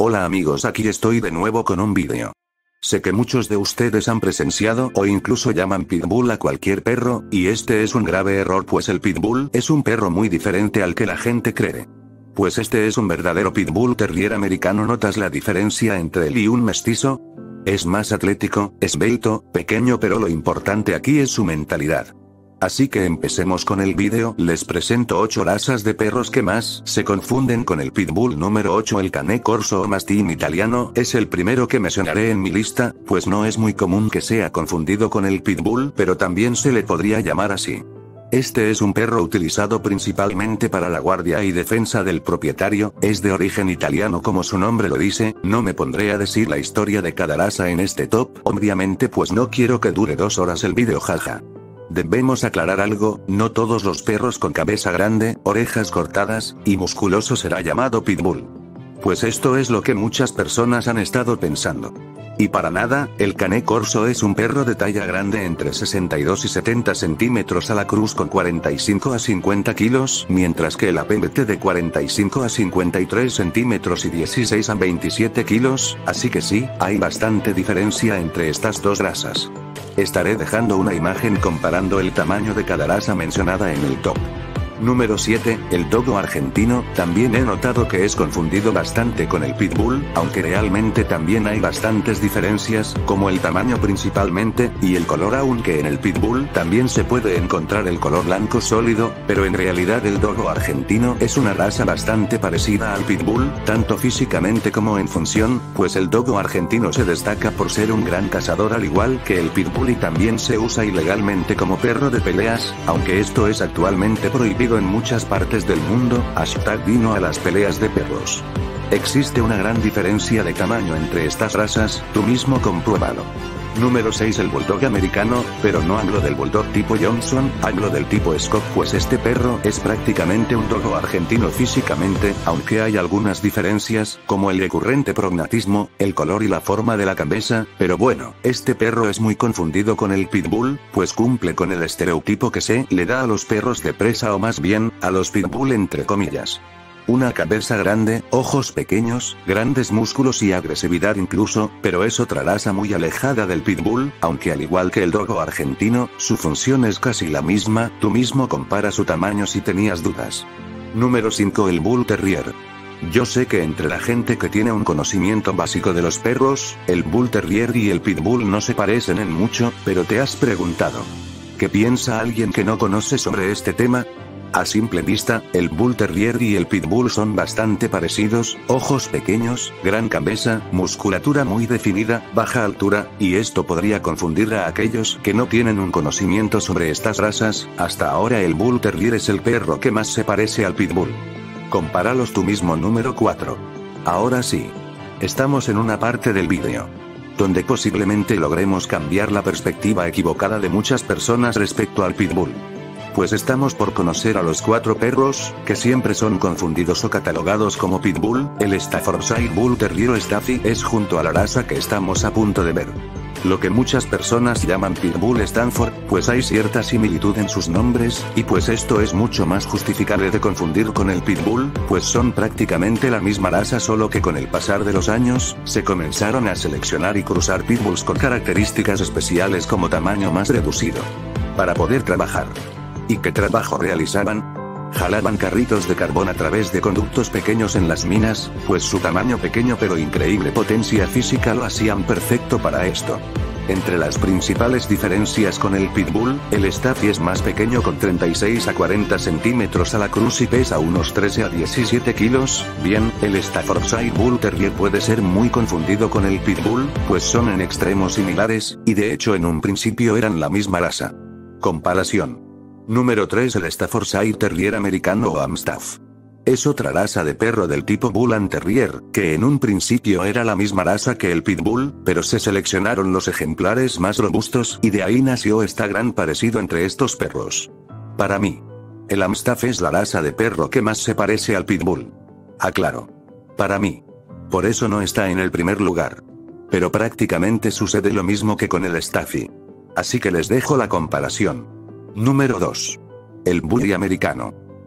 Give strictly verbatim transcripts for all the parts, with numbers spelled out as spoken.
Hola amigos, aquí estoy de nuevo con un vídeo. Sé que muchos de ustedes han presenciado o incluso llaman pitbull a cualquier perro, y este es un grave error pues el pitbull es un perro muy diferente al que la gente cree. Pues este es un verdadero pitbull terrier americano. ¿Notas la diferencia entre él y un mestizo? Es más atlético, esbelto, pequeño, pero lo importante aquí es su mentalidad. Así que empecemos con el vídeo. Les presento ocho razas de perros que más se confunden con el pitbull. Número ocho. El Cane Corso o Mastín italiano es el primero que mencionaré en mi lista, pues no es muy común que sea confundido con el pitbull, pero también se le podría llamar así. Este es un perro utilizado principalmente para la guardia y defensa del propietario, es de origen italiano como su nombre lo dice. No me pondré a decir la historia de cada raza en este top, obviamente, pues no quiero que dure dos horas el vídeo, jaja. Debemos aclarar algo, no todos los perros con cabeza grande, orejas cortadas, y musculoso será llamado pitbull. Pues esto es lo que muchas personas han estado pensando. Y para nada, el Cane Corso es un perro de talla grande entre sesenta y dos y setenta centímetros a la cruz con cuarenta y cinco a cincuenta kilos, mientras que el A P B T de cuarenta y cinco a cincuenta y tres centímetros y dieciséis a veintisiete kilos, así que sí, hay bastante diferencia entre estas dos razas. Estaré dejando una imagen comparando el tamaño de cada raza mencionada en el top. Número siete. El Dogo argentino. También he notado que es confundido bastante con el pitbull, aunque realmente también hay bastantes diferencias, como el tamaño principalmente, y el color, aunque en el pitbull también se puede encontrar el color blanco sólido, pero en realidad el Dogo argentino es una raza bastante parecida al pitbull, tanto físicamente como en función, pues el Dogo argentino se destaca por ser un gran cazador al igual que el pitbull y también se usa ilegalmente como perro de peleas, aunque esto es actualmente prohibido en muchas partes del mundo. Hashtag vino a las peleas de perros. Existe una gran diferencia de tamaño entre estas razas, tú mismo compruébalo. Número seis. El Bulldog americano, pero no hablo del Bulldog tipo Johnson, hablo del tipo Scott, pues este perro es prácticamente un dogo argentino físicamente, aunque hay algunas diferencias, como el recurrente prognatismo, el color y la forma de la cabeza, pero bueno, este perro es muy confundido con el pitbull, pues cumple con el estereotipo que se le da a los perros de presa, o más bien, a los pitbull entre comillas. Una cabeza grande, ojos pequeños, grandes músculos y agresividad incluso, pero es otra raza muy alejada del pitbull, aunque al igual que el dogo argentino, su función es casi la misma. Tú mismo compara su tamaño si tenías dudas. Número cinco. El Bull Terrier. Yo sé que entre la gente que tiene un conocimiento básico de los perros, el Bull Terrier y el pitbull no se parecen en mucho, pero ¿te has preguntado qué piensa alguien que no conoce sobre este tema? A simple vista, el Bull Terrier y el Pitbull son bastante parecidos, ojos pequeños, gran cabeza, musculatura muy definida, baja altura, y esto podría confundir a aquellos que no tienen un conocimiento sobre estas razas. Hasta ahora el Bull Terrier es el perro que más se parece al Pitbull. Compáralos tú mismo. Número cuatro. Ahora sí. Estamos en una parte del vídeo donde posiblemente logremos cambiar la perspectiva equivocada de muchas personas respecto al Pitbull. Pues estamos por conocer a los cuatro perros, que siempre son confundidos o catalogados como pitbull. El Staffordshire Bull Terrier o Staffy es junto a la raza que estamos a punto de ver lo que muchas personas llaman pitbull Stanford, pues hay cierta similitud en sus nombres, y pues esto es mucho más justificable de confundir con el pitbull, pues son prácticamente la misma raza, solo que con el pasar de los años, se comenzaron a seleccionar y cruzar pitbulls con características especiales como tamaño más reducido para poder trabajar. ¿Y qué trabajo realizaban? Jalaban carritos de carbón a través de conductos pequeños en las minas, pues su tamaño pequeño pero increíble potencia física lo hacían perfecto para esto. Entre las principales diferencias con el pitbull, el Staffy es más pequeño con treinta y seis a cuarenta centímetros a la cruz y pesa unos trece a diecisiete kilos, bien, el Staffordshire Bull Terrier puede ser muy confundido con el pitbull, pues son en extremos similares, y de hecho en un principio eran la misma raza. Comparación. Número tres. El Staffordshire Terrier americano o Amstaff. Es otra raza de perro del tipo Bull Terrier, que en un principio era la misma raza que el Pitbull, pero se seleccionaron los ejemplares más robustos y de ahí nació este gran parecido entre estos perros. Para mí, el Amstaff es la raza de perro que más se parece al Pitbull. Aclaro. Para mí. Por eso no está en el primer lugar. Pero prácticamente sucede lo mismo que con el Staffy. Así que les dejo la comparación. Número dos. El Bully americano.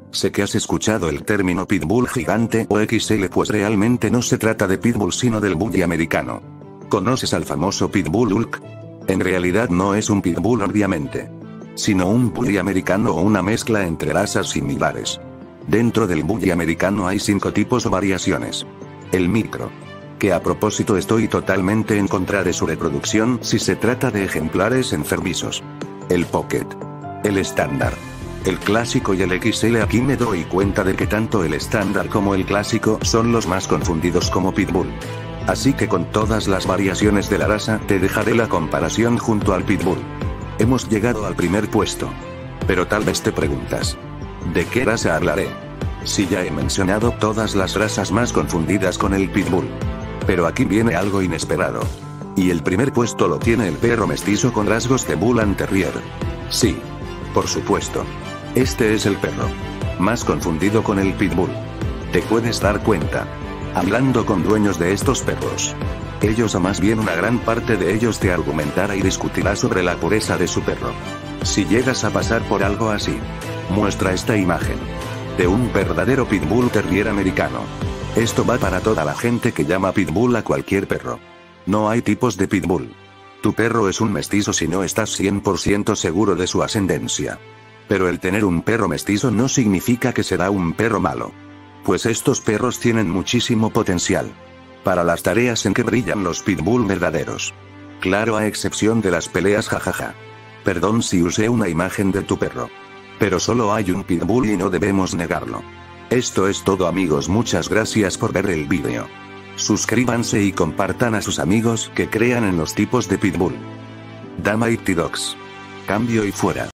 Sé que has escuchado el término pitbull gigante o X L, pues realmente no se trata de pitbull sino del bully americano. ¿Conoces al famoso pitbull Hulk? En realidad no es un pitbull obviamente, sino un bully americano o una mezcla entre razas similares. Dentro del bully americano hay cinco tipos o variaciones. El micro, que a propósito estoy totalmente en contra de su reproducción si se trata de ejemplares enfermizos. El pocket, el estándar, el clásico y el X L. Aquí me doy cuenta de que tanto el estándar como el clásico son los más confundidos como pitbull. Así que con todas las variaciones de la raza te dejaré la comparación junto al pitbull. Hemos llegado al primer puesto. Pero tal vez te preguntas, ¿de qué raza hablaré? Si ya he mencionado todas las razas más confundidas con el pitbull. Pero aquí viene algo inesperado. Y el primer puesto lo tiene el perro mestizo con rasgos de Bull Terrier. Sí, por supuesto. Este es el perro más confundido con el pitbull. Te puedes dar cuenta hablando con dueños de estos perros. Ellos o más bien una gran parte de ellos te argumentará y discutirá sobre la pureza de su perro. Si llegas a pasar por algo así, muestra esta imagen de un verdadero pitbull terrier americano. Esto va para toda la gente que llama pitbull a cualquier perro. No hay tipos de pitbull. Tu perro es un mestizo si no estás cien por ciento seguro de su ascendencia. Pero el tener un perro mestizo no significa que será un perro malo. Pues estos perros tienen muchísimo potencial para las tareas en que brillan los pitbull verdaderos. Claro, a excepción de las peleas, jajaja. Perdón si usé una imagen de tu perro. Pero solo hay un pitbull y no debemos negarlo. Esto es todo amigos, muchas gracias por ver el vídeo. Suscríbanse y compartan a sus amigos que crean en los tipos de pitbull. Damighty Dogs. Cambio y fuera.